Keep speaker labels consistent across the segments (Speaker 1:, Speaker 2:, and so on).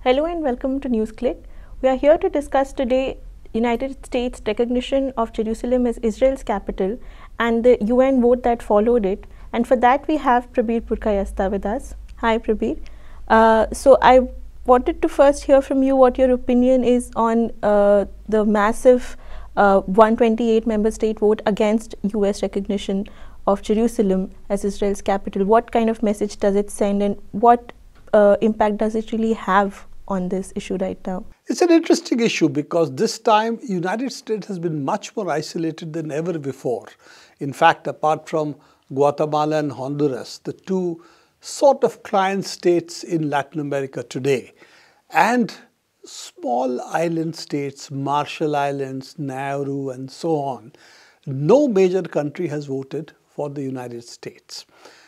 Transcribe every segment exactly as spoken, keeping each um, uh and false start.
Speaker 1: Hello and welcome to NewsClick. We are here to discuss today United States recognition of Jerusalem as Israel's capital and the U N vote that followed it. And for that we have Prabir Purkayastha with us. Hi Prabir. Uh, so I wanted to first hear from you what your opinion is on uh, the massive uh, one hundred twenty-eight member state vote against U S recognition of Jerusalem as Israel's capital. What kind of message does it send, and what uh, impact does it really have on this issue right now?
Speaker 2: It's an interesting issue because this time United States has been much more isolated than ever before. In fact, apart from Guatemala and Honduras, the two sort of client states in Latin America today, and small island states, Marshall Islands, Nauru and so on, no major country has voted for the United States.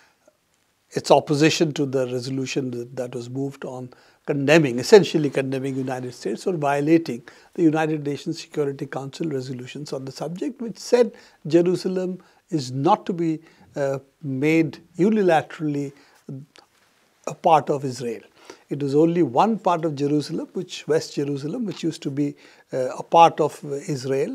Speaker 2: Its opposition to the resolution that, that was moved on condemning, essentially condemning United States for violating the United Nations Security Council resolutions on the subject, which said Jerusalem is not to be uh, made unilaterally a part of Israel. It was only one part of Jerusalem, which West Jerusalem, which used to be uh, a part of Israel.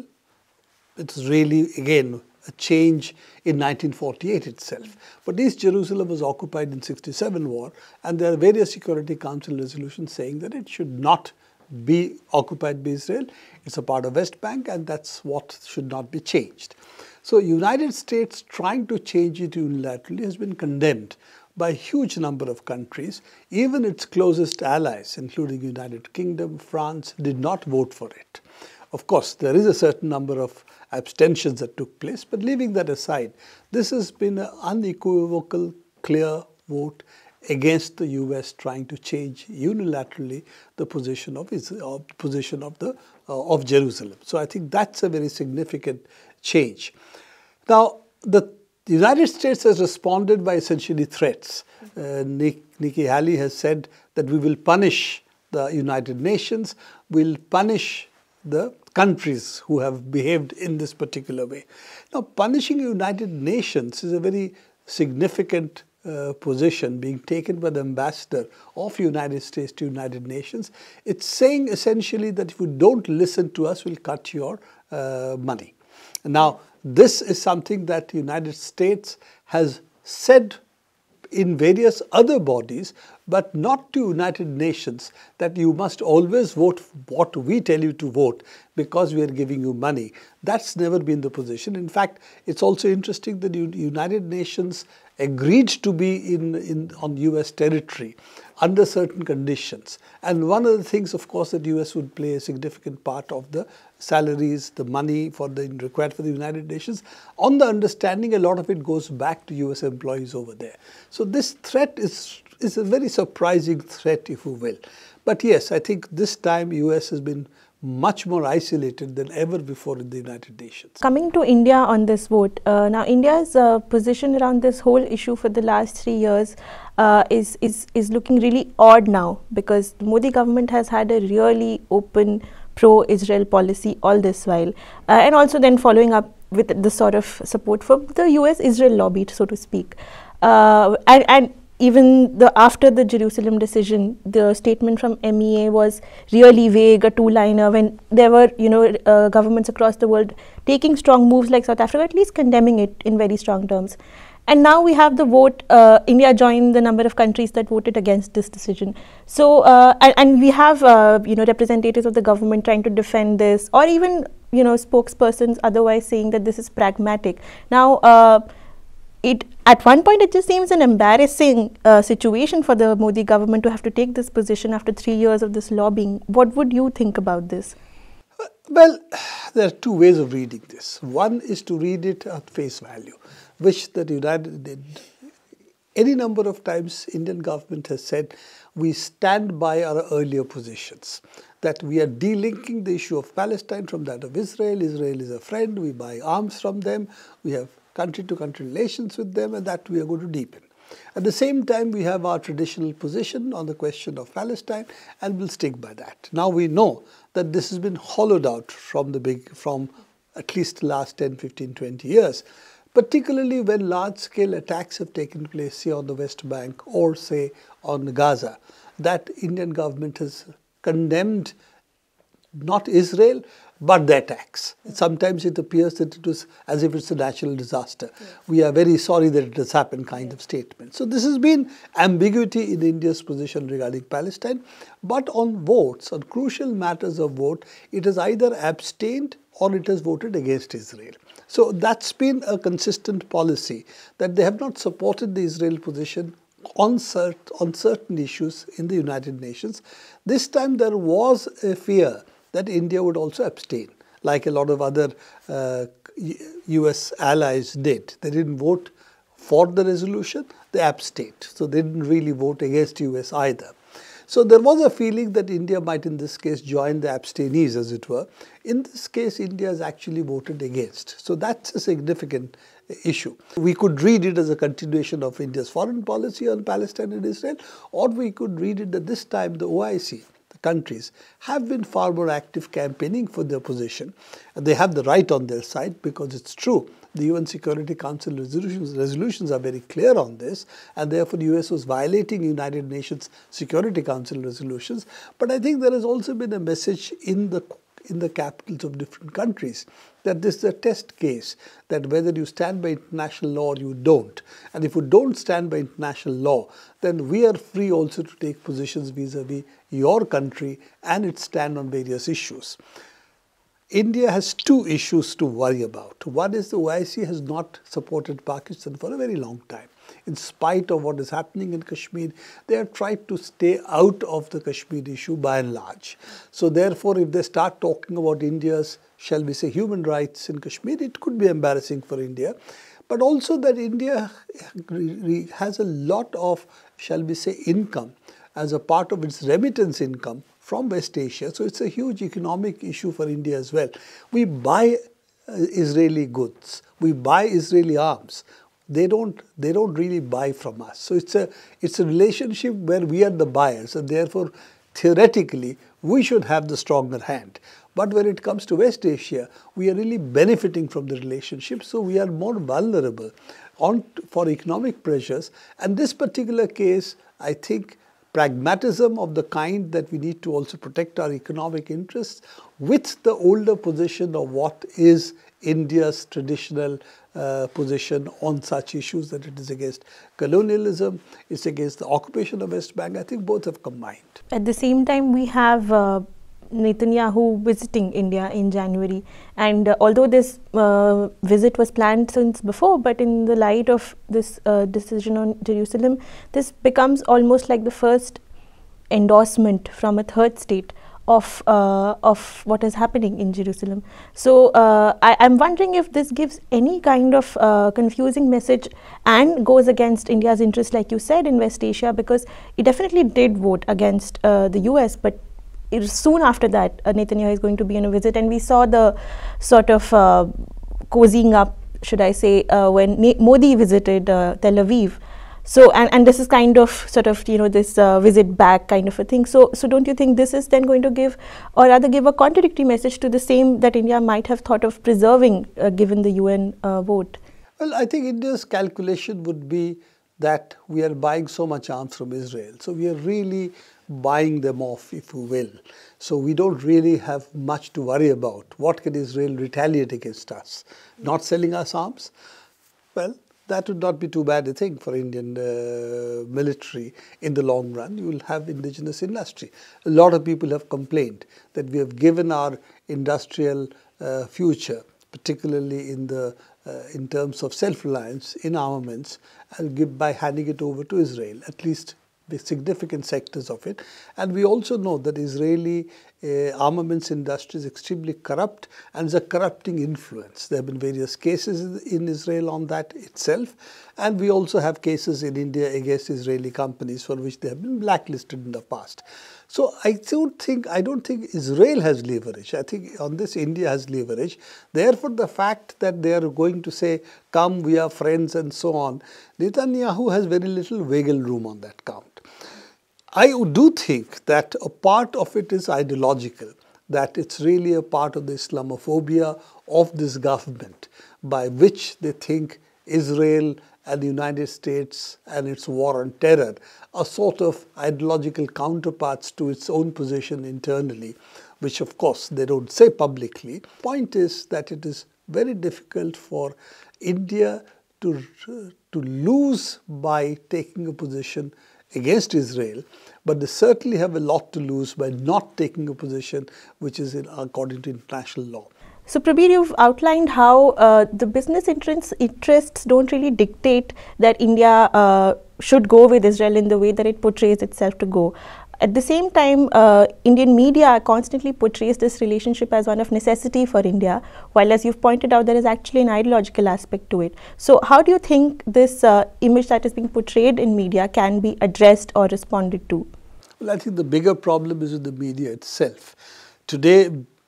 Speaker 2: It was really, again, a change in nineteen forty-eight itself. But East Jerusalem was occupied in sixty-seven war, and there are various Security Council resolutions saying that it should not be occupied by Israel. It's a part of West Bank, and that's what should not be changed. So United States trying to change it unilaterally has been condemned by a huge number of countries. Even its closest allies, including United Kingdom, France, did not vote for it. Of course, there is a certain number of abstentions that took place, but leaving that aside, this has been an unequivocal, clear vote against the U S trying to change unilaterally the position of Israel, position of the uh, of Jerusalem. So I think that's a very significant change. Now, the The United States has responded by essentially threats. Uh, Nikki Haley has said that we will punish the United Nations, we'll punish the countries who have behaved in this particular way. Now, punishing United Nations is a very significant uh, position being taken by the ambassador of United States to United Nations. It's saying essentially that if you don't listen to us, we'll cut your uh, money. Now, this is something that the United States has said in various other bodies, but not to United Nations, that you must always vote what we tell you to vote because we are giving you money. That's never been the position. In fact, it's also interesting that the United Nations agreed to be in, in on U S territory under certain conditions. And one of the things, of course, that U S would play a significant part of the salaries, the money for the required for the United Nations, on the understanding a lot of it goes back to U S employees over there. So this threat is, is a very surprising threat, if you will. But yes, I think this time U S has been much more isolated than ever before in the United Nations.
Speaker 1: Coming to India on this vote, uh, now India's uh, position around this whole issue for the last three years uh, is, is, is looking really odd now, because the Modi government has had a really open pro-Israel policy all this while, uh, and also then following up with the sort of support for the U S-Israel lobby, so to speak. Uh, and, and even the after the Jerusalem decision, the statement from M E A was really vague, a two-liner, when there were, you know, uh, governments across the world taking strong moves like South Africa, at least condemning it in very strong terms. And now we have the vote, uh, India joined the number of countries that voted against this decision. So, uh, and, and we have, uh, you know, representatives of the government trying to defend this, or even, you know, spokespersons otherwise saying that this is pragmatic. Now, uh, It, at one point, it just seems an embarrassing uh, situation for the Modi government to have to take this position after three years of this lobbying. What would you think about this?
Speaker 2: Well, there are two ways of reading this. One is to read it at face value, which the United, any number of times Indian government has said, we stand by our earlier positions, that we are delinking the issue of Palestine from that of Israel. Israel is a friend, we buy arms from them, we have country-to-country relations with them, and that we are going to deepen. At the same time, we have our traditional position on the question of Palestine, and we'll stick by that. Now we know that this has been hollowed out from the big, from at least the last ten, fifteen, twenty years, particularly when large-scale attacks have taken place, say, on the West Bank or, say, on Gaza. that Indian government has condemned not Israel, but the attacks. Sometimes it appears that it was as if it's a natural disaster. Yeah. We are very sorry that it has happened kind yeah. of statement. So this has been ambiguity in India's position regarding Palestine. But on votes, on crucial matters of vote, it has either abstained or it has voted against Israel. So that's been a consistent policy, that they have not supported the Israel position on, cert on certain issues in the United Nations. This time there was a fear that India would also abstain, like a lot of other uh, U S allies did. They didn't vote for the resolution, they abstained. So they didn't really vote against U S either. So there was a feeling that India might in this case join the abstainees, as it were. In this case, India has actually voted against. So that's a significant issue. We could read it as a continuation of India's foreign policy on Palestine and Israel, or we could read it that this time the O I C, countries, have been far more active campaigning for their position. And they have the right on their side, because it's true. The U N Security Council resolutions, resolutions are very clear on this, and therefore the U S was violating United Nations Security Council resolutions. But I think there has also been a message in the in the capitals of different countries that this is a test case, that whether you stand by international law or you don't. And if you don't stand by international law, then we are free also to take positions vis-a-vis your country and its stand on various issues. India has two issues to worry about. One is the O I C has not supported Pakistan for a very long time. In spite of what is happening in Kashmir, they have tried to stay out of the Kashmir issue by and large. So therefore, if they start talking about India's, shall we say, human rights in Kashmir, it could be embarrassing for India. But also that India has a lot of, shall we say, income as a part of its remittance income from West Asia. So it's a huge economic issue for India as well. We buy uh, Israeli goods. We buy Israeli arms. They don't, they don't really buy from us. So it's a, it's a relationship where we are the buyers, and therefore, theoretically, we should have the stronger hand. But when it comes to West Asia, we are really benefiting from the relationship, so we are more vulnerable on for economic pressures. And this particular case, I think, pragmatism of the kind that we need to also protect our economic interests with the older position of what is India's traditional uh, position on such issues, that it is against colonialism, it's against the occupation of West Bank. I think both have combined.
Speaker 1: At the same time, we have uh, Netanyahu visiting India in January, and uh, although this uh, visit was planned since before, but in the light of this uh, decision on Jerusalem, this becomes almost like the first endorsement from a third state of uh, of what is happening in Jerusalem. So uh, I am wondering if this gives any kind of uh, confusing message and goes against India's interest, like you said, in West Asia, because it definitely did vote against uh, the U S, but it, soon after that, uh, Netanyahu is going to be on a visit, and we saw the sort of uh, cozying up, should I say, uh, when Ne Modi visited uh, Tel Aviv. So, and, and this is kind of sort of, you know, this uh, visit back kind of a thing. So, so don't you think this is then going to give, or rather give a contradictory message to the same that India might have thought of preserving uh, given the U N uh, vote?
Speaker 2: Well, I think India's calculation would be that we are buying so much arms from Israel. So we are really buying them off, if you will. So we don't really have much to worry about. What can Israel retaliate against us? Not selling us arms? Well, that would not be too bad a thing for Indian uh, military in the long run. You will have indigenous industry. A lot of people have complained that we have given our industrial uh, future, particularly in the uh, in terms of self-reliance in armaments, and give by handing it over to Israel, at least the significant sectors of it. And we also know that Israeli uh, armaments industry is extremely corrupt and is a corrupting influence. There have been various cases in Israel on that itself, and we also have cases in India against Israeli companies for which they have been blacklisted in the past. So I don't think I don't think Israel has leverage. I think on this India has leverage. Therefore, the fact that they are going to say, "Come, we are friends," and so on, Netanyahu has very little wiggle room on that count. I do think that a part of it is ideological, that it's really a part of the Islamophobia of this government, by which they think Israel and the United States and its war on terror are sort of ideological counterparts to its own position internally, which of course they don't say publicly. Point is that it is very difficult for India to, to lose by taking a position against Israel, but they certainly have a lot to lose by not taking a position which is in, according to international law.
Speaker 1: So Prabir, you've outlined how uh, the business interests, interests don't really dictate that India uh, should go with Israel in the way that it portrays itself to go. At the same time, uh, Indian media constantly portrays this relationship as one of necessity for India, while as you've pointed out, there is actually an ideological aspect to it. So how do you think this uh, image that is being portrayed in media can be addressed or responded to?
Speaker 2: Well, I think the bigger problem is with the media itself. Today,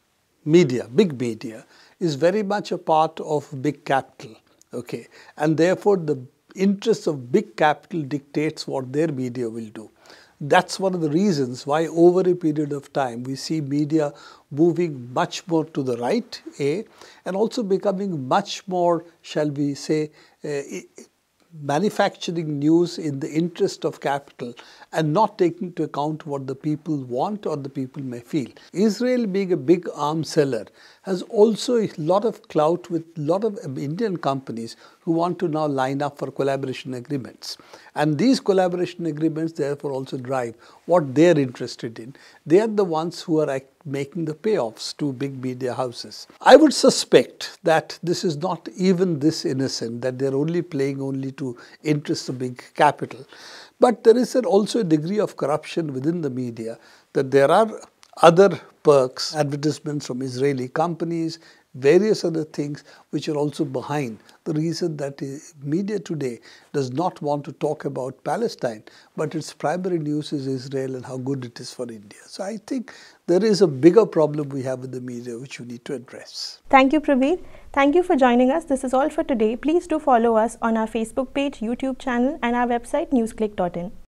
Speaker 2: media, big media, is very much a part of big capital, okay? And therefore, the interests of big capital dictates what their media will do. That's one of the reasons why over a period of time we see media moving much more to the right, A, and also becoming much more, shall we say, uh, manufacturing news in the interest of capital and not taking into account what the people want or the people may feel. Israel, being a big arms seller, has also a lot of clout with a lot of Indian companies who want to now line up for collaboration agreements. And these collaboration agreements therefore also drive what they're interested in. They are the ones who are making the payoffs to big media houses. I would suspect that this is not even this innocent, that they're only playing only to interests of big capital. But there is an also a degree of corruption within the media, that there are other perks, advertisements from Israeli companies, various other things which are also behind the reason that media today does not want to talk about Palestine, but its primary news is Israel and how good it is for India. So I think there is a bigger problem we have with the media which we need to address.
Speaker 1: Thank you, Prabir. Thank you for joining us. This is all for today. Please do follow us on our Facebook page, YouTube channel and our website newsclick dot in.